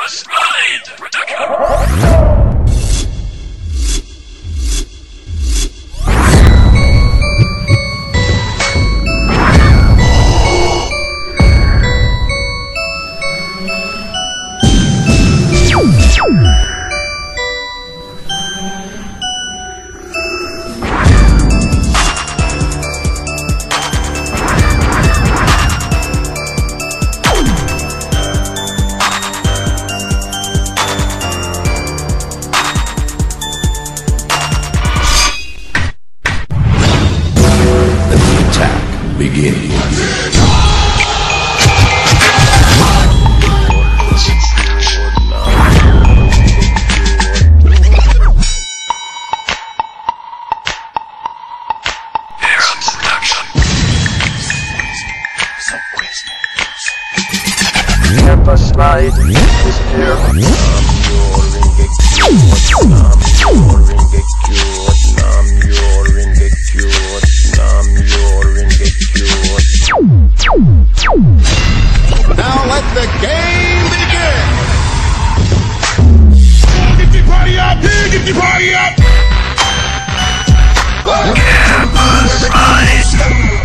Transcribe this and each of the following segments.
Campus Ride Production. Begin. Campus Ride is here. Now let the game begin! Get your party up! Get your party up! Campus Ride.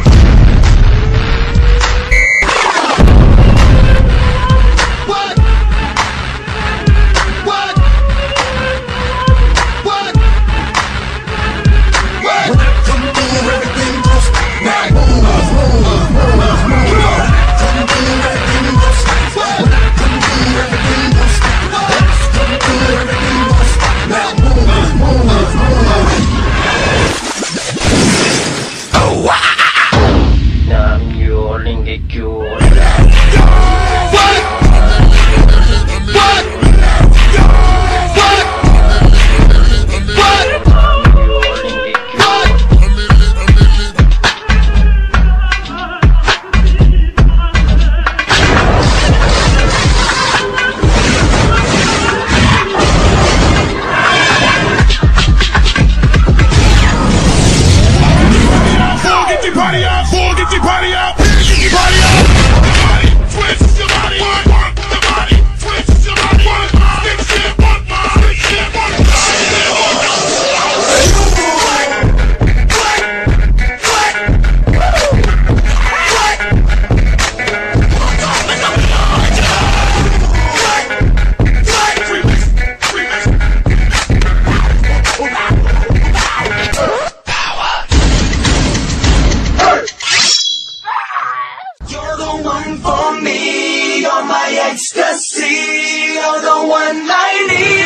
Ecstasy, you're the one I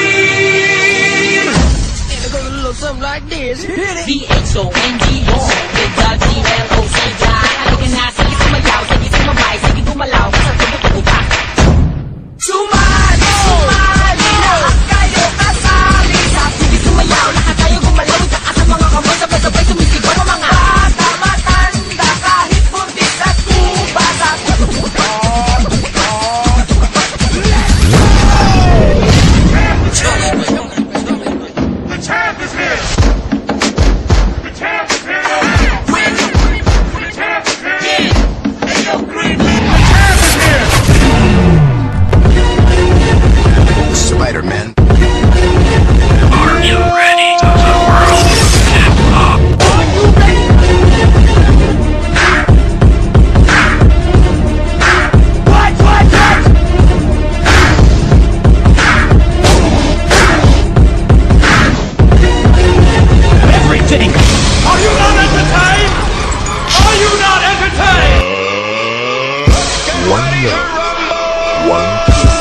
need. And it goes a little something like this. VHONGO, big dog GLOC, Halika na, sige sumayaw, sige sumabay, sige gumalaw, basta tubo-tubo-pa. Sumali, sumali, lahat kayo kasali. Sige sumayaw, lahat tayo gumalaw, itaas ang mga kamay, sabay-sabay sumisigaw ang mga bata, matanda, kahit buntis at kubasa. Are you not entertained? Are you not entertained? One love, one peace.